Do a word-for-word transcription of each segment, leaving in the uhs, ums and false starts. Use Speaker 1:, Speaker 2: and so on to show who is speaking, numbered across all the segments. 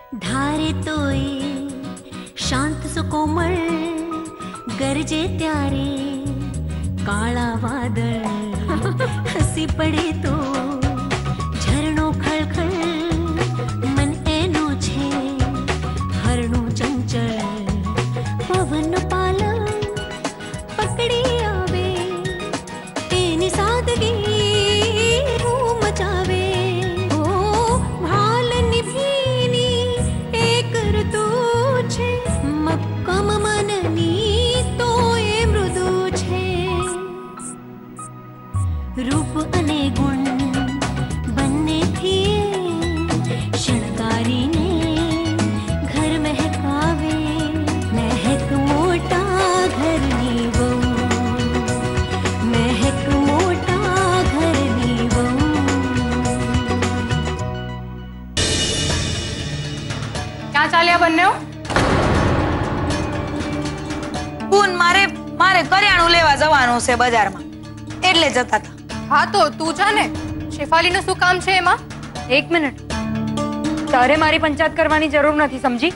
Speaker 1: धारे तोए शांत सो कोमल गरजे त्यारे काला वादळ हसी पड़े तो झरणो खळखळ मन एनो छे हरणो चंचल पवन पाल पकड़ी आवे तेनी सादगी रूम मचावे ओ भाल निभीनी एक ऋतु छे मक्कम मननी तो ए मृदु छे रूप अने गुण बन्ने थी शणगारी ने घर महकावे महक मोटा घरनी बहू महक मोटा घरनी बहू।
Speaker 2: क्या चाल्या बन्ने
Speaker 3: पून मारे मारे करियाणું લેવા જવાનું છે બજારમાં એટલે જતા હતા।
Speaker 2: हाँ तो तू जाने शेफाली નું શું કામ છે એમાં?
Speaker 4: एक मिनिट तारे मारी पंचायत करवानी जरूर नहीं समझी।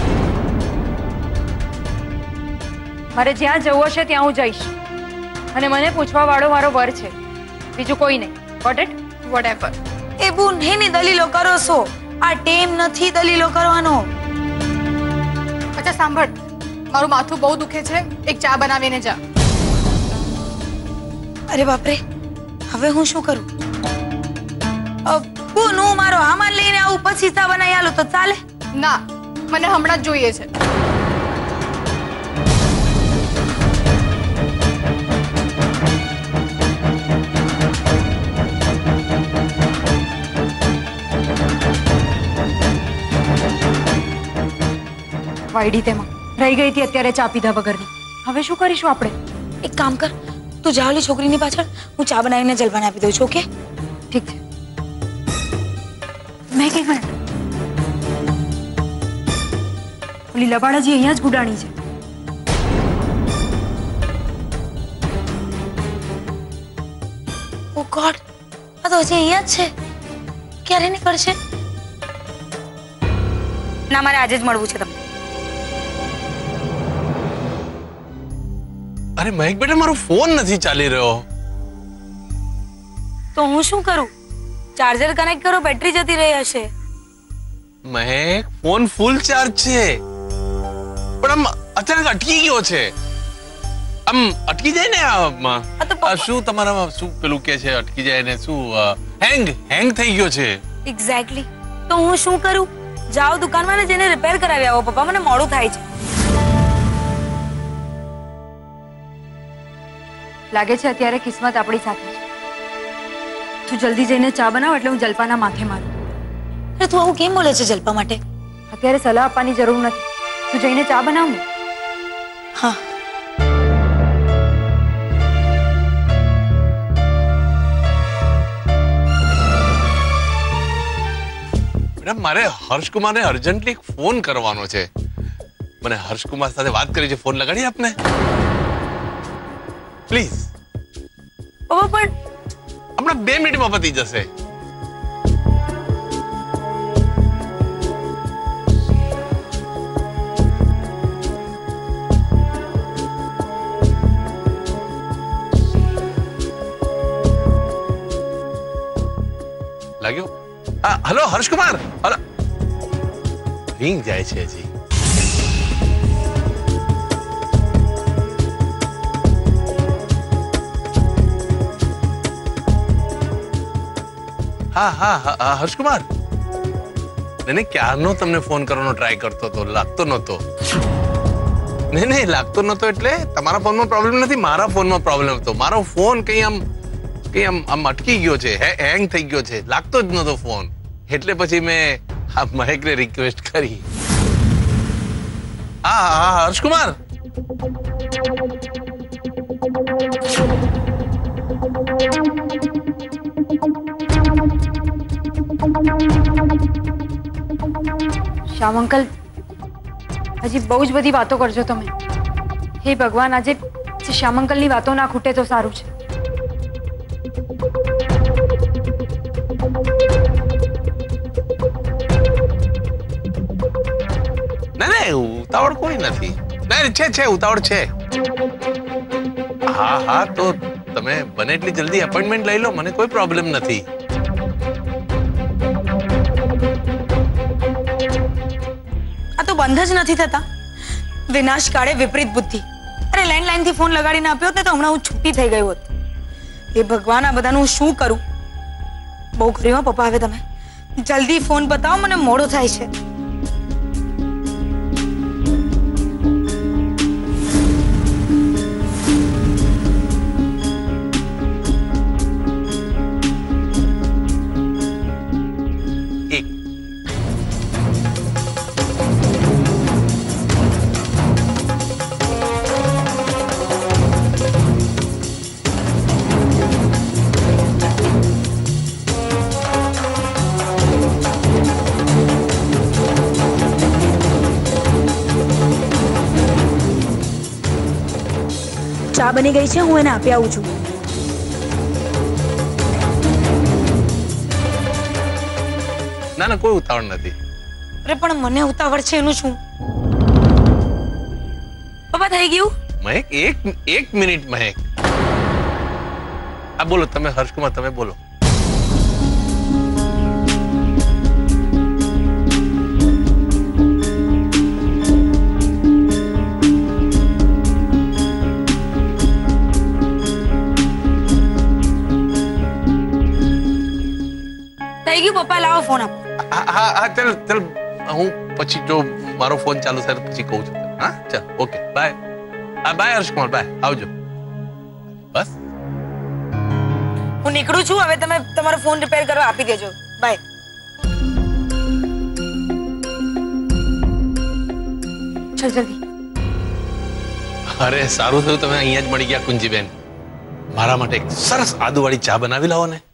Speaker 4: मारे ज्યાં જવું હશે ત્યાં હું જઈશ અને મને પૂછવા વાળો મારો વર છે બીજું કોઈ નહીં। Got it?
Speaker 2: વોટએવર।
Speaker 3: એ બુન હેની દલીલો કરો છો આ ટેમ નથી દલીલો કરવાનો।
Speaker 2: अच्छा सांभळ माરું માથું બહુ દુખે છે એક ચા બનાવીને જા।
Speaker 3: અરે બાપ રે હવે હું શું કરું? બુન હું મારો સામાન લઈને આવું પછી ચા બનાવી આલું તો ચાલે?
Speaker 2: ના મને હમણાં જ જોઈએ છે।
Speaker 4: વાયડી તેમાં રહી ગઈ હતી અત્યારે ચા પીધા વગરની। હવે શું કરીશું આપણે?
Speaker 3: એક કામ કર તું જા ઓલી છોકરીની પાછળ હું ચા બનાવીને જલપાને આપી દઉં છું। ઓકે
Speaker 4: ઠીક છે। મેં કઈ મિનિટ ઓલી લબાડાજી અહીંયા જ ગુડાણી છે।
Speaker 3: ઓ ગોડ આ તો હજી અહીંયા જ છે ક્યારે નીકળશે? ના મારે આજે જ મળવું છે તમને।
Speaker 5: अरे महक बेटा मारो फोन नहीं चाली रहो
Speaker 3: तो हूँ शू करूं? चार्जर कनेक्ट करो बैटरी जती रही हशे।
Speaker 5: महक फोन फूल चार्ज छे पण आम अचानक अटकी गयो छे आम अटकी जाए ने आ शू तमारा शू पेलू के छे अटकी जाए ने शू हैंग हैंग થઈ ગયો છે।
Speaker 3: एग्जैक्टली तो हूँ शू करूं? जाओ दुकान में ने जेने रिपेयर करावी आवो पप्पा मने मोडું થાય છે।
Speaker 4: लागे छे अत्यारे किस्मत आपणी साथे छे। तू जल्दी जईने चा बनाव એટલે હું જલપાના માથે મારું।
Speaker 3: અરે તું આવું કેમ બોલે છે જલપા માટે?
Speaker 4: અત્યારે સલાહ આપવાની જરૂર નથી તું જઈને ચા બનાવ ને।
Speaker 3: હા
Speaker 5: बेटा मारे हर्ष कुमार ने अर्जेंटली एक फोन करवानो छे मने हर्ष कुमार साथे बात करी छे फोन लगाड़ी आपने प्लीज।
Speaker 3: पप्पा पण
Speaker 5: हमने दो मिनिट में पती जसे। लाग्यो? हाँ hello Harsh Kumar hello ring जाए छे जी। हाँ हाँ हाँ हर्ष कुमार नहीं क्यारनो तमने फोन करवानो ट्राय करतो तो लागतो नतो। नहीं नहीं लागतो नतो એટલે તમારા ફોનમાં પ્રોબ્લેમ નથી મારા ફોનમાં પ્રોબ્લેમ હતો। મારો ફોન કઈ આમ કઈ આમ આમ અટકી ગયો છે હેંગ થઈ ગયો છે લાગતો જ નતો ફોન એટલે પછી મેં આ મહેકને રિક્વેસ્ટ કરી। હા હા હર્ષ કુમાર
Speaker 4: श्याम अंकल हजी बहुज बधी बातों करजो तमे। हे भगवान आज श्याम अंकल नी बातों ना खूटे तो सारू छे।
Speaker 5: ઉતાવળ કોઈ નથી. નહીં છે છે ઉતાવળ છે. હા હા તો તમે બને એટલી જલ્દી એપોઇન્ટમેન્ટ લઈ લો, મને કોઈ પ્રોબ્લેમ નથી.
Speaker 3: આ તો બંધ જ નથી થતા. વિનાશ કાળે વિપરીત બુદ્ધિ. અરે લેન્ડલાઈન થી ફોન લગાડીને આપ્યો ને તો હમણાં હું છૂટી થઈ ગઈ હોત. એ ભગવાન, આ બધાનું શું કરું? બહુ કર્યું હો પપ્પા, હવે તમે જલ્દી ફોન બતાવો, મને મોડું થાય છે. ચા બની ગઈ છે, હું એને આપી આવું છું.
Speaker 5: ના ના કોઈ ઉતાવળ નથી.
Speaker 3: અરે પણ મને ઉતાવળ છે એનું શું? પપ્પા થઈ ગયું?
Speaker 5: મહેક એક એક મિનિટ મહેક. આ બોલો તમે હર્ષકુમાર, તમે બોલો.
Speaker 3: થઈ ગયું પપ્પા, લાવો ફોન આપો.
Speaker 5: હા હા હા ચાલ ચાલ, હું પછી જો મારો ફોન ચાલુ થાય તો પછી કહું છું. હા ચાલ ઓકે બાય. હા બાય હર્ષકુમાર, બાય, આવજો. બસ
Speaker 3: હું નીકળું છું. હવે તમે તમારો ફોન રિપેર કરવા આપી દેજો. બાય. ચલ જલ્દી.
Speaker 5: અરે સારું થયું તમે અહીંયા જ મળી ગયા કુંજીબેન. મારા માટે એક સરસ આદુવાળી ચા બનાવી લાવો ને.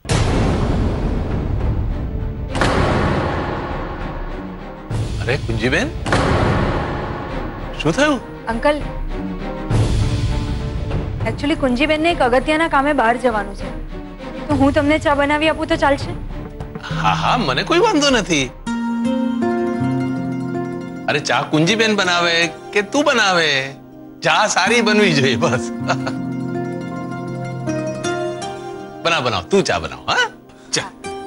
Speaker 5: અરે કુંજીબેન શું થયું?
Speaker 4: અંકલ, એકચ્યુઅલી કુંજીબેનને એક અગત્યના કામે બહાર જવાનું છે, તો હું તમને ચા બનાવી આપું તો ચાલશે?
Speaker 5: હા હા મને કોઈ વાંધો નથી. અરે ચા કુંજીબેન બનાવે કે તું બનાવે, ચા સારી બનવી જોઈએ બસ. બનાવ બનાવ, તું ચા બનાવ. હા ચા.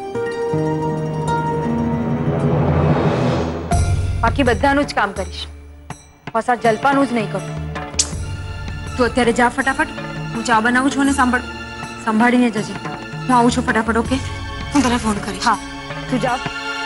Speaker 4: બાકી બધાનું જ કામ કરીશ, બસ આ જલપાનું જ નહીં કરું. તું અત્યારે જા ફટાફટ, હું ચા બનાવું છું. અને સાંભળ, સંભાળીને જજે. હું આવું છું ફટાફટ. ઓકે,
Speaker 3: હું તને ફોન કરીશ.
Speaker 4: હા તું જા.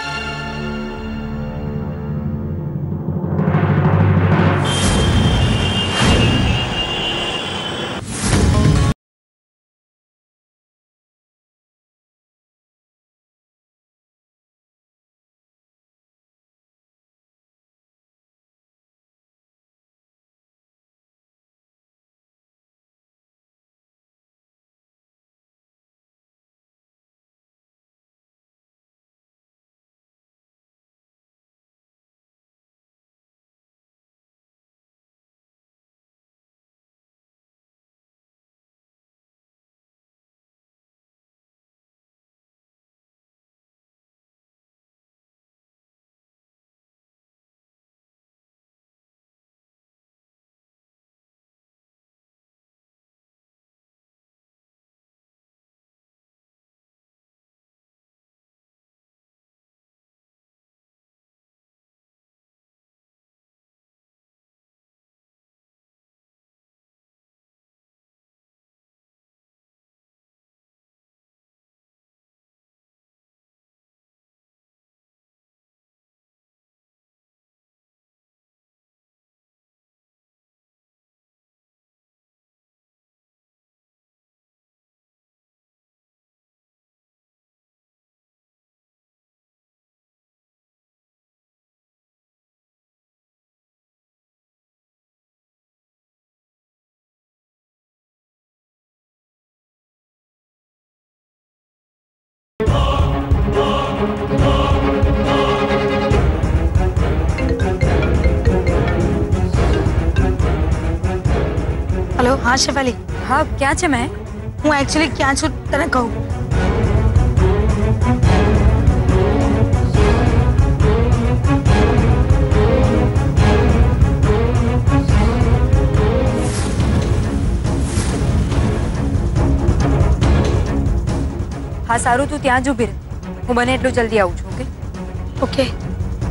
Speaker 3: हेलो, हाँ शेफाली.
Speaker 4: હા ક્યાં છે મહેક?
Speaker 3: હું એકચ્યુઅલી ક્યાં છું તને કહું.
Speaker 4: હા સારું, તું ત્યાં જ ઊભી રહે. હું બને એટલું જલ્દી આવું છું. Okay
Speaker 3: okay.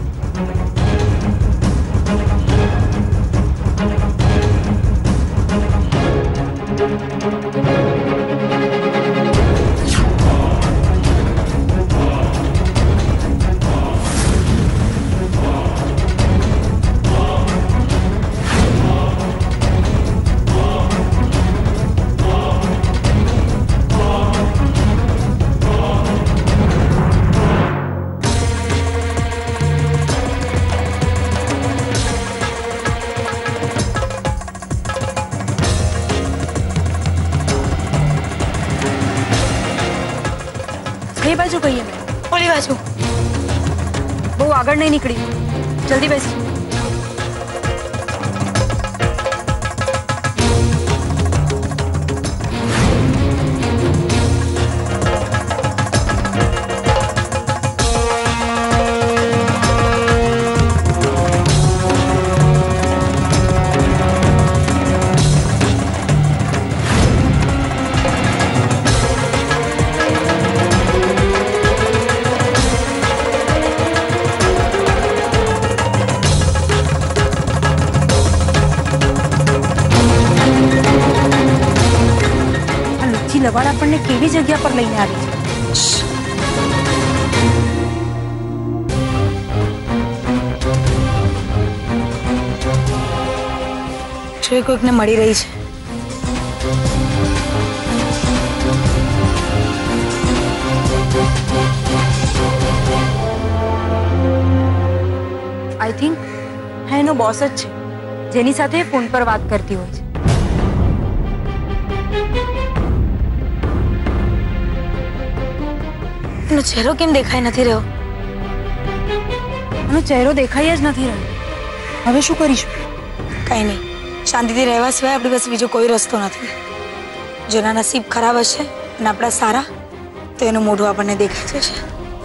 Speaker 4: કઈ બાજુ કહીએ?
Speaker 3: ઓલી બાજુ.
Speaker 4: બહુ આગળ નહીં નીકળી, જલ્દી બેસી. લવાડ આપણને કેવી જગ્યા પર લઈને આવી છે?
Speaker 3: શ્રી કોઈકને મળી રહી છે.
Speaker 4: આઈ થિંક હા એનો બોસ જ છે, જેની સાથે ફોન પર વાત કરતી હોય છે.
Speaker 3: એનો ચહેરો કેમ દેખાઈ નથી રહ્યો?
Speaker 4: એનો ચહેરો દેખાઈ જ નથી રહ્યો. હવે શું કરીશું?
Speaker 3: કઈ નહીં, શાંતિથી રહેવા સિવાય આપણી પાસે બીજો કોઈ રસ્તો નથી. જેના નસીબ ખરાબ હશે અને આપણા સારા, તો એનું મોઢું આપણને દેખાઈ જશે.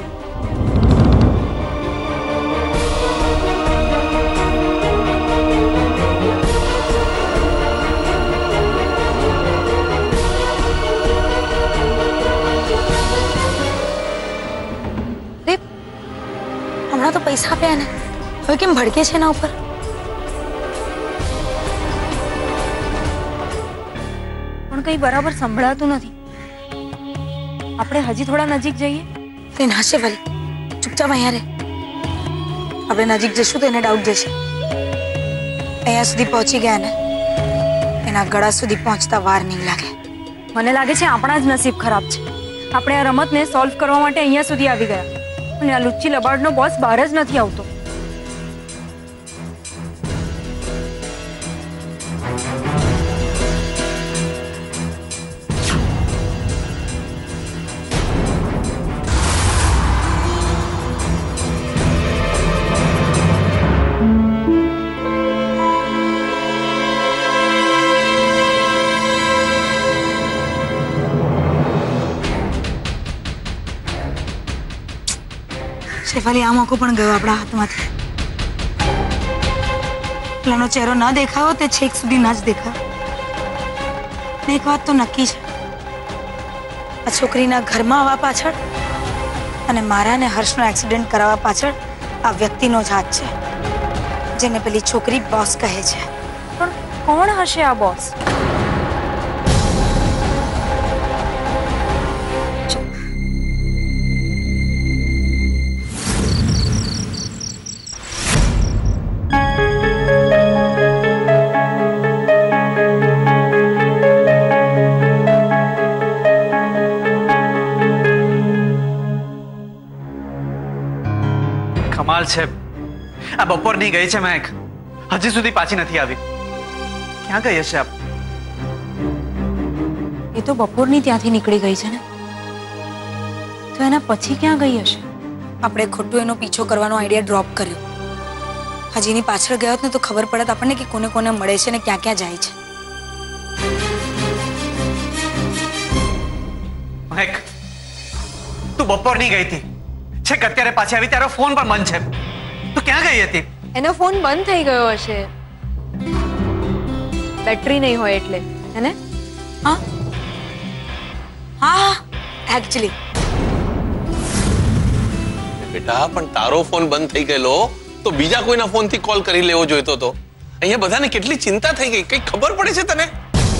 Speaker 3: હમણાં તો પૈસા આપ્યા ને, હવે કેમ ભડકે છે એના ઉપર?
Speaker 4: પણ કઈ બરાબર સંભળાતું નથી. આપણે હજી થોડા નજીક જઈએ.
Speaker 3: તે ના શેફાલી, ચૂપચાપ અહીંયા રહે. આપણે નજીક જશું તો એને ડાઉટ જશે. અહીંયા સુધી પહોંચી ગયા ને, એના ગળા સુધી પહોંચતા વાર નહીં લાગે.
Speaker 4: મને લાગે છે આપણા જ નસીબ ખરાબ છે. આપણે આ રમતને સોલ્વ કરવા માટે અહીંયા સુધી આવી ગયા અને આ લુચ્ચી લબાડનો બોસ બહાર જ નથી આવતો.
Speaker 3: શેફાલી, આ મોકો પણ ગયો આપણા હાથમાંથી. પેલાનો ચહેરો ન દેખાયો તે છેક સુધી ન જ દેખાયો. એક વાત તો નક્કી છે, આ છોકરીના ઘરમાં આવવા પાછળ અને મારા ને હર્ષનો એક્સિડન્ટ કરાવવા પાછળ આ વ્યક્તિનો જ હાથ છે, જેને પેલી છોકરી બોસ કહે છે.
Speaker 4: પણ કોણ હશે આ બોસ?
Speaker 6: કમાલ છે, આ બપોરની ગઈ છે મહેક, હજી સુધી પાછી નથી આવી. ક્યાં ગઈ હશે આપ?
Speaker 4: એ તો બપોરની ત્યાંથી નીકળી ગઈ છે ને, તો એના પછી ક્યાં ગઈ હશે?
Speaker 3: આપણે ખોટું એનો પીછો કરવાનો આઈડિયા ડ્રોપ કર્યો. હજી એની પાછળ ગયા હોત ને તો ખબર પડત આપણને કે કોને કોને મળે છે ને ક્યાં ક્યાં જાય છે.
Speaker 6: મહેક, તું બપોરની ગઈ હતી, છેક અત્યારે પાછી આવી તારો ફોન પણ બંધ છે. તું ક્યાં ગઈ હતી?
Speaker 4: એનો ફોન બંધ થઈ ગયો હશે, બેટરી નહીં હોય એટલે. હે ને?
Speaker 3: હા હા, એકચ્યુઅલી
Speaker 5: બેટા પણ તારો ફોન બંધ થઈ ગયેલો તો બીજા કોઈના ફોનથી કોલ કરી લેવો જોઈતો તો. અહીંયા બધાને કેટલી ચિંતા થઈ ગઈ, કઈ ખબર પડે છે તને?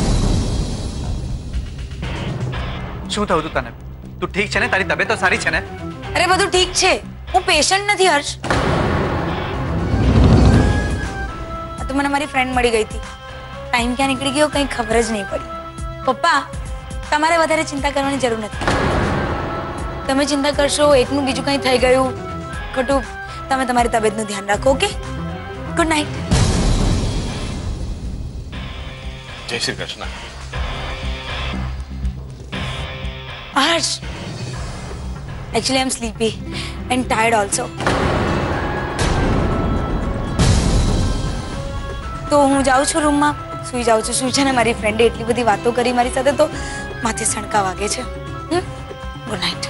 Speaker 6: શું થયું તું તને? તું ઠીક છે ને? તારી તબિયત તો સારી છે ને?
Speaker 3: અરે બધું ઠીક છે, હું પેશન્ટ નથી હર્ષ. આ તો મને મારી ફ્રેન્ડ મળી ગઈ હતી, ટાઈમ ક્યાં નીકળી ગયો કંઈ ખબર જ નહીં પડી. પપ્પા તમારે વધારે ચિંતા કરવાની જરૂર નથી. તમે ચિંતા કરશો એકનું બીજું કંઈ થઈ ગયું ખોટું, તમે તમારી તબિયતનું ધ્યાન રાખો. Okay, good night.
Speaker 5: જય શ્રી કૃષ્ણ.
Speaker 3: હર્ષ, actually I'm sleepy and tired also. તો હું જાઉં છું રૂમમાં, સુઈ જાઉં છું. શું છે ને મારી ફ્રેન્ડે એટલી બધી વાતો કરી મારી સાથે તો માથે સણકા વાગે છે. Good night.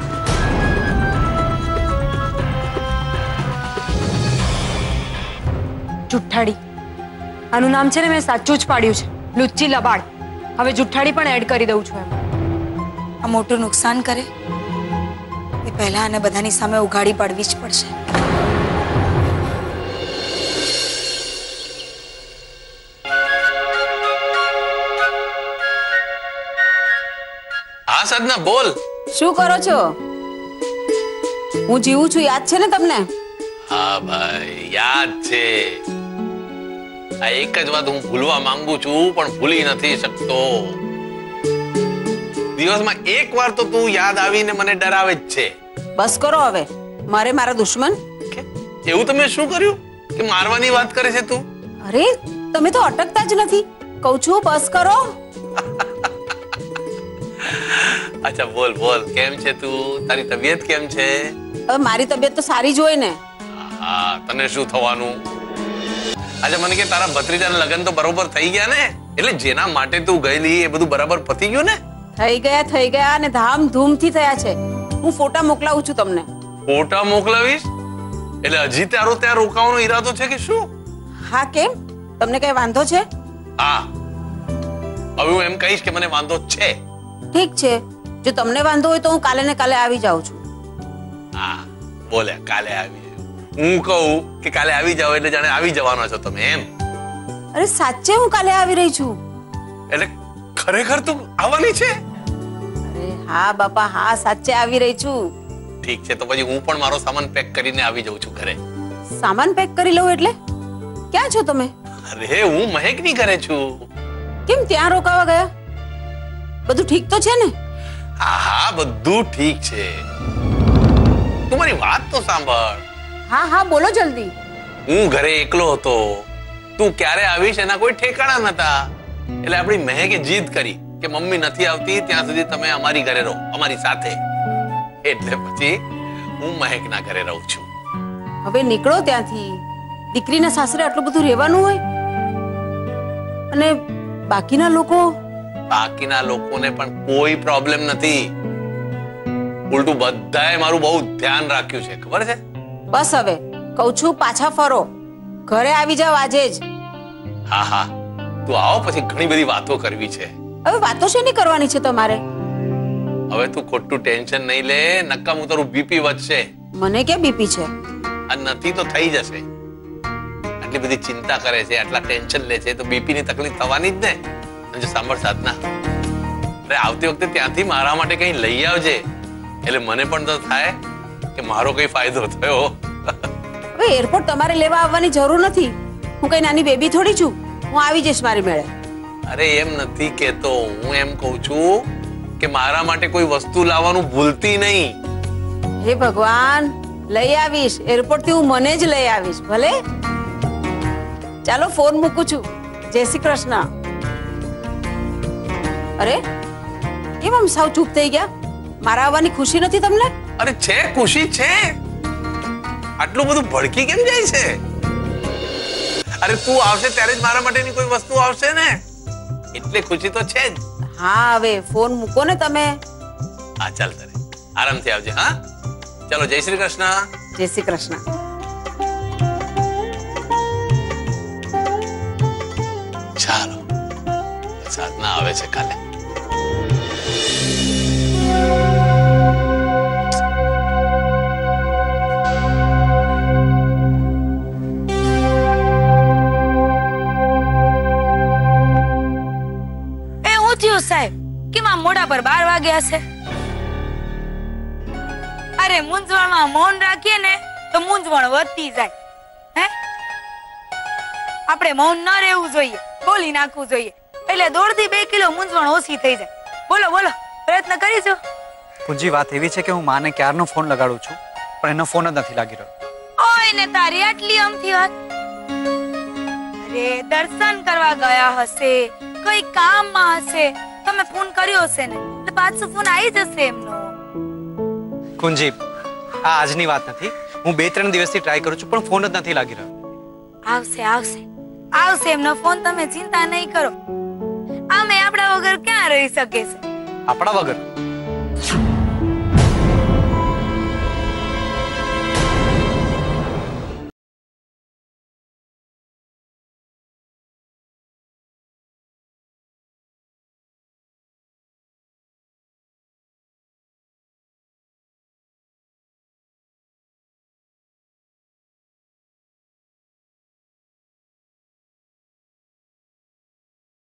Speaker 4: જુઠ્ઠાડી, આનું નામ છે ને મેં સાચું જ પાડ્યું છે, લુચ્ચી લબાડ. હવે જુઠ્ઠાડી પણ એડ કરી દઉં છું એમ.
Speaker 3: આ મોટું નુકસાન કરે એ પહેલા આને બધાની સામે ઉઘાડી પાડવી જ પડશે.
Speaker 5: હા સાધના બોલ.
Speaker 7: શું કરો છો? હું જીવું છું, યાદ છે ને તમને?
Speaker 5: હા ભાઈ યાદ છે. આ એક જ વાત હું ભૂલવા માંગુ છું પણ ભૂલી નથી શકતો. દિવસમાં એક વાર તો તું યાદ આવીને મને ડરાવે જ છે.
Speaker 7: બસ કરો હવે, મારે મારા દુશ્મન.
Speaker 5: એવું તમે શું કર્યું કે મારવાની વાત કરે છે તું?
Speaker 7: અરે તમે તો અટકતા જ નથી. કહું છું બસ કરો.
Speaker 5: અચ્છા બોલ બોલ, કેમ છે તું? તારી તબિયત કેમ છે?
Speaker 7: હવે મારી તબિયત તો સારી જ હોય ને.
Speaker 5: હા, તને શું થવાનું? અચ્છા મને કે તારા ભત્રીજાના લગ્ન તો બરોબર થઈ ગયા ને? એટલે જેના માટે તું ગયેલી એ બધું બરાબર પતી ગયું ને?
Speaker 7: થઈ ગયા થઈ ગયા અને ધામધૂમથી થયા છે. હું ફોટા મોકલાવું છું તમને.
Speaker 5: ફોટા મોકલાવીશ? એટલે હજી તારો ત્યાં રોકાવાનો ઈરાદો છે કે શું?
Speaker 7: હા કેમ, તમને કઈ વાંધો છે?
Speaker 5: હા, હવે હું એમ કહીશ કે મને વાંધો છે.
Speaker 7: ઠીક છે, જો તમને વાંધો હોય તો હું કાલે ને કાલે આવી જાઉં છું.
Speaker 5: હા બોલે કાલે આવી. હું કહું કે કાલે આવી જાવ એટલે જાણે આવી જવાનો છો તમે એમ?
Speaker 7: અરે સાચે હું કાલે આવી રહી છું.
Speaker 5: એટલે ખરેખર તું આવવાની છે?
Speaker 7: અરે હા બાપા હા, સાચે આવી રહી છું.
Speaker 5: ઠીક છે, તો પછી હું પણ મારો સામાન પેક કરીને આવી જાઉં છું ઘરે.
Speaker 7: સામાન પેક કરી લઉં એટલે? ક્યાં છો તમે?
Speaker 5: અરે હું મહેક ની ઘરે છું.
Speaker 7: કેમ ત્યાં રોકાવા ગયા? બધું ઠીક તો છે ને?
Speaker 5: હા હા બધું ઠીક છે. તું મારી વાત તો સાંભળ.
Speaker 7: હા હા બોલો જલ્દી.
Speaker 5: હું ઘરે એકલો હતો, તું ક્યારે આવીશ એના કોઈ ઠેકાણા નતા. એટલે આપણી મહેકે જીદ કરી કે મમ્મી નથી આવતી ત્યાં સુધી તમે અમારી ઘરે રહો, અમારી સાથે. એટલે પછી હું મહેકના ઘરે રહું છું.
Speaker 7: હવે નીકળો ત્યાંથી. દીકરીના સાસરે આટલું બધું રહેવાનું હોય? અને બાકીના લોકો?
Speaker 5: બાકીના લોકોને પણ કોઈ પ્રોબ્લેમ નથી. ઉલટું બધાએ મારું બહુ ધ્યાન રાખ્યું છે, ખબર છે?
Speaker 7: બસ હવે કહું છું પાછા ફરો, ઘરે આવી જાવ આજે જ.
Speaker 5: હા હા તું આવો, પછી ઘણી બધી વાતો કરવી છે.
Speaker 7: હવે વાતો શેની કરવાની છે તમારે?
Speaker 5: હવે તું ખોટું ટેન્શન નહીં લે, નક્કામ તારું બીપી વધશે.
Speaker 7: મને કે બીપી છે?
Speaker 5: આ નથી તો થઈ જશે. આટલી બધી ચિંતા કરે છે, આટલા ટેન્શન લે છે તો બીપી ની તકલીફ થવાની જ ને. અને જો સાંભળ સાધના, અરે આવતી વખતે ત્યાંથી મારા માટે કઈ લઈ આવજે, એટલે મને પણ તો થાય કે મારો કઈ ફાયદો થયો.
Speaker 7: હવે એરપોર્ટ તમારે લેવા આવવાની જરૂર નથી. હું કઈ નાની બેબી થોડી છું, હું આવી જઈશ મારી મેળે.
Speaker 5: અરે એમ નથી કેતો, હું એમ કહું છું કે મારા માટે કોઈ વસ્તુ લાવવાનું ભૂલતી નહીં.
Speaker 7: હે ભગવાન, લઈ આવીશ. એરપોર્ટ થી હું મને જ લઈ આવીશ. ભલે, ચાલો ફોન મૂકું છું. જય શ્રી કૃષ્ણ. અરે કેમ આમ સાવ ચૂપ થઈ ગયા? મારા આવવાની ખુશી નથી તમને?
Speaker 5: અરે છે, ખુશી છે. આટલું બધું ભડકી કેમ જાય છે? અરે તું આવશે ત્યારે જ મારા માટેની કોઈ વસ્તુ આવશે ને, એટલે ખુશી તો છે જ.
Speaker 7: હા હવે ફોન મૂકો ને તમે.
Speaker 5: હા ચાલ તારે આરામથી આવજે. હા ચાલો, જય શ્રી કૃષ્ણ.
Speaker 7: જય શ્રી કૃષ્ણ.
Speaker 5: ચાલો, સાધના આવે છે કાલે.
Speaker 3: સાહેબ કે માં મોઢા પર બાર વાગ્યા છે. અરે મૂંઝવણમાં મૌન રાખીએ ને તો મૂંઝવણ વધતી જાય. હે આપણે મૌન ન રહેવું જોઈએ, બોલી નાખવું જોઈએ, એટલે દોઢથી બે કિલો મૂંઝવણ ઓછી થઈ જાય. બોલો બોલો, પ્રયત્ન કરીજો.
Speaker 6: કુંજી, વાત એવી છે કે હું માને ક્યારનો ફોન લગાડું છું પણ એનો ફોન જ નથી લાગી રહ્યો.
Speaker 3: ઓય ને તારી આટલી અમથી વાત. અરે દર્શન કરવા ગયા હશે, કઈ કામમાં હશે, તમે ફોન કર્યો હશે ને એટલે પાછો ફોન આવી જશે એમનો.
Speaker 6: કુંજી, આ આજની વાત નથી. હું બે ત્રણ દિવસથી ટ્રાય કરું છું પણ ફોન જ નથી લાગી રહ્યો.
Speaker 3: આવશે આવશે આવશે એમનો ફોન, તમે ચિંતા નહીં કરો. આમે આપણા વગર ક્યાં રહી શકે છે?
Speaker 6: આપણા વગર